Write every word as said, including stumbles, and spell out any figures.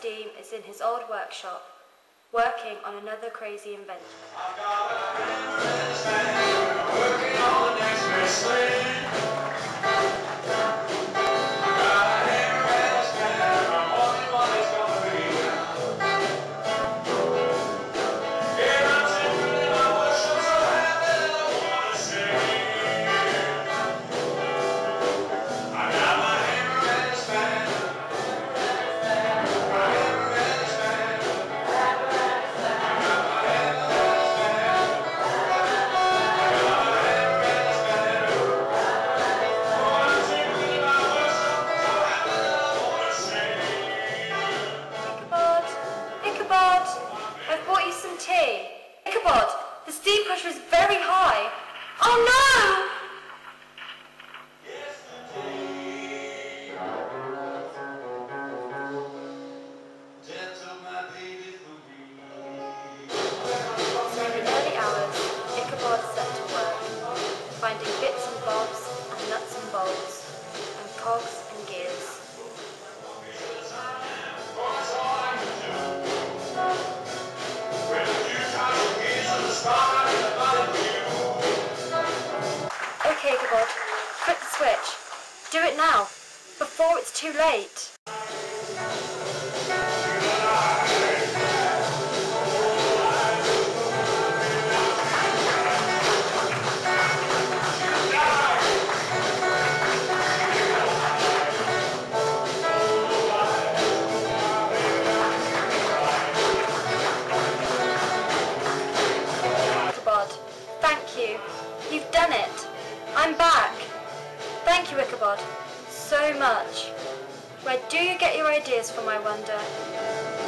Steam is in his old workshop, working on another crazy invention. I've got a hammer working on the next best thing. Ichabod, the steam pressure is very high. Oh no! So in the early hours, Ichabod set to work, finding bits and bobs and nuts and bolts, and cogs and gears. Okay, Ichabod, flip the switch. Do it now, before it's too late. Ichabod, thank you. You've done it. I'm back. Thank you, Ichabod, so much. Where do you get your ideas for my wonder?